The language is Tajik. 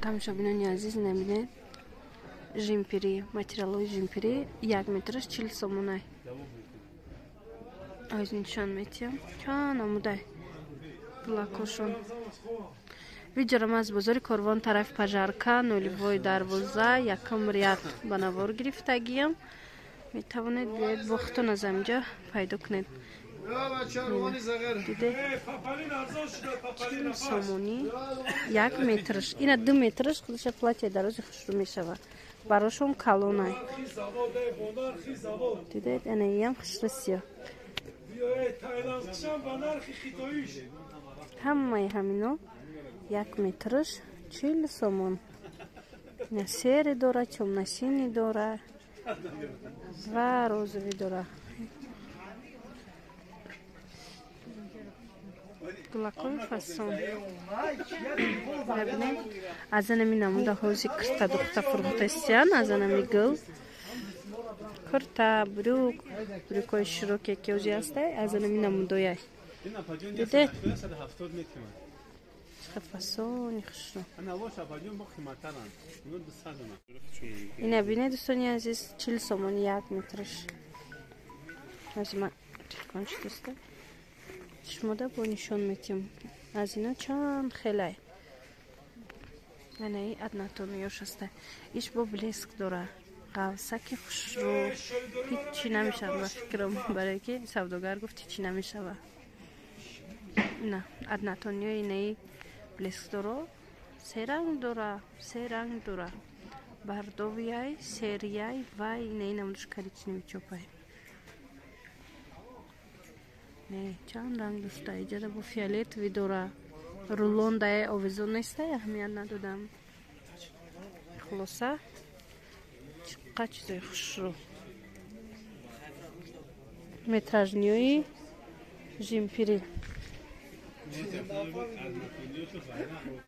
тамошобинони азиз, набинед жимпири, материалои жимпири 1 метраш 40 сомонай. Аз нишон метиям. Чанд омудай плакошон. Видеорам аз бозори Корвон тарафи Пажарка 0212 якам ряд ба навор гирифтагиям. Метавонед биед бохтон аз амҷа пайдо кунед. Дидед сомони 1 метраш, ина 2 метраш худоша платья дарози хушрӯ мешава. Барошон калонай. Дидед анаиям хушрасиё. Ҳамаи ҳамино 1 метраш 40 сомон. Насери дора, чомнашини дора ва розови дора. Гулакови фасон. Бабинед азанами намуда ҳози кирта духта фурӯхтасиян, азанами гул. Кирта, брюкои широке ки ҳози ҳастай, азанами намудояй. Дидед? Фасони хушрӯ. Ина бинед дӯстони азиз 40 сомони 1 метраш. Азима телефон шудастай. Шумода бо нишон метиям. Аз ино чанд хелай. Анаи аднатониёш ҳастай. Иш бо блеск дора. Қавсаки хушрӯ. Ҳичи намешава ба фикрам, барое ки савдогар гуфт ҳичи намешава. Ина аднатониёи инаи блеск доро. Се ранг дора. Бардовияй, серияй вай инаи намудаш коричневи чопай. Не, чанд ранг дошта. Иҷада бо фиолетови дора. Рулон дай овезон нестай, аҳамият надодам. Хулоса чиққад чизои хушрӯ. Метражниёи жимпири.